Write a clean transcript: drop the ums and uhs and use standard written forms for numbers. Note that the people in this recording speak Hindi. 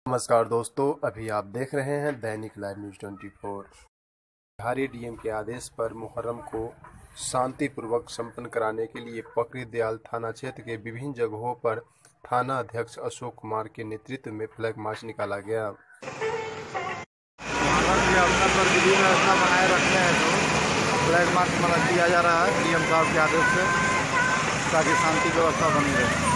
नमस्कार दोस्तों, अभी आप देख रहे हैं दैनिक लाइव न्यूज 24। बिहारी डीएम के आदेश पर मुहर्रम को शांतिपूर्वक संपन्न कराने के लिए पकड़ी दयाल थाना क्षेत्र के विभिन्न जगहों पर थाना अध्यक्ष अशोक कुमार के नेतृत्व में फ्लैग मार्च निकाला गया। अवसर पर विधि व्यवस्था बनाए रखते हैं तो फ्लैग मार्च किया जा रहा है डीएम साहब के आदेश से, ताकि शांति व्यवस्था बनी रहे।